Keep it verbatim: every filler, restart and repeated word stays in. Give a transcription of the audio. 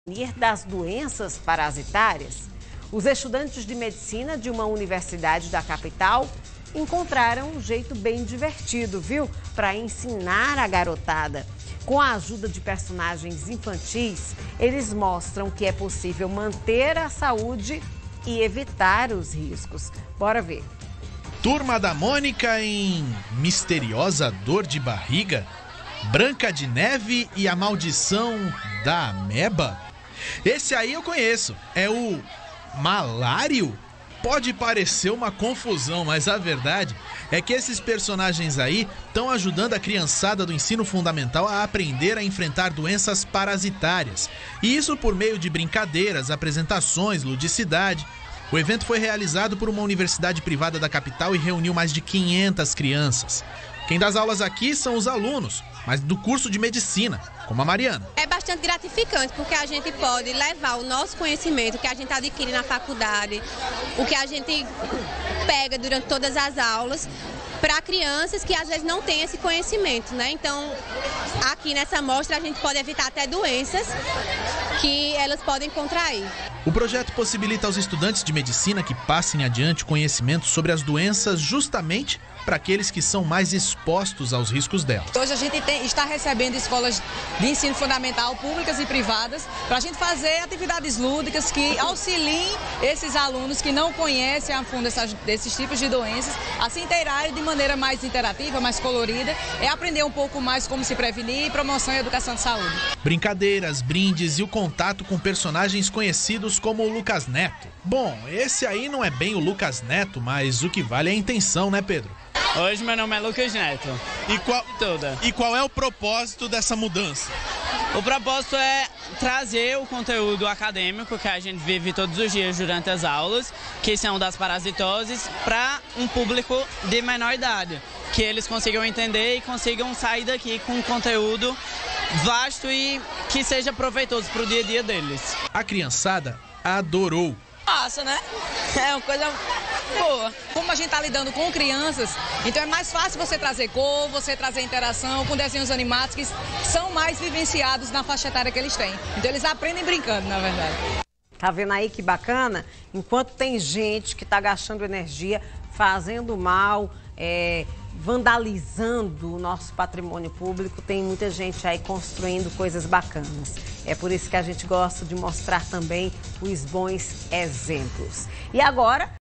das doenças parasitárias, os estudantes de medicina de uma universidade da capital encontraram um jeito bem divertido, viu? Para ensinar a garotada. Com a ajuda de personagens infantis, eles mostram que é possível manter a saúde e evitar os riscos. Bora ver. Turma da Mônica em Misteriosa Dor de Barriga, Branca de Neve e a Maldição da Ameba. Esse aí eu conheço, é o Malário. Pode parecer uma confusão, mas a verdade é que esses personagens aí estão ajudando a criançada do ensino fundamental a aprender a enfrentar doenças parasitárias. E isso por meio de brincadeiras, apresentações, ludicidade. O evento foi realizado por uma universidade privada da capital e reuniu mais de quinhentas crianças. Quem dá as aulas aqui são os alunos, mas do curso de medicina, como a Mariana. É bastante gratificante porque a gente pode levar o nosso conhecimento que a gente adquire na faculdade, o que a gente pega durante todas as aulas, para crianças que às vezes não têm esse conhecimento, né? Então, aqui nessa mostra a gente pode evitar até doenças que elas podem contrair. O projeto possibilita aos estudantes de medicina que passem adiante conhecimento sobre as doenças justamente para aqueles que são mais expostos aos riscos delas. Hoje a gente tem, está recebendo escolas de ensino fundamental públicas e privadas para a gente fazer atividades lúdicas que auxiliem esses alunos que não conhecem a fundo essas, desses tipos de doenças a se inteirarem de maneira mais interativa, mais colorida, é aprender um pouco mais como se prevenir, promoção e educação de saúde. Brincadeiras, brindes e o contato com personagens conhecidos como o Lucas Neto. Bom, esse aí não é bem o Lucas Neto, mas o que vale é a intenção, né, Pedro? Hoje meu nome é Lucas Neto. E qual, toda. e qual é o propósito dessa mudança? O propósito é trazer o conteúdo acadêmico que a gente vive todos os dias durante as aulas, que são das parasitoses, para um público de menor idade. Que eles consigam entender e consigam sair daqui com um conteúdo vasto e que seja proveitoso para o dia a dia deles. A criançada adorou. Massa, né? É uma coisa boa. Como a gente está lidando com crianças, então é mais fácil você trazer cor, você trazer interação com desenhos animados que são mais vivenciados na faixa etária que eles têm. Então eles aprendem brincando, na verdade. Tá vendo aí que bacana? Enquanto tem gente que está gastando energia, fazendo mal, é, vandalizando o nosso patrimônio público, tem muita gente aí construindo coisas bacanas. É por isso que a gente gosta de mostrar também os bons exemplos. E agora...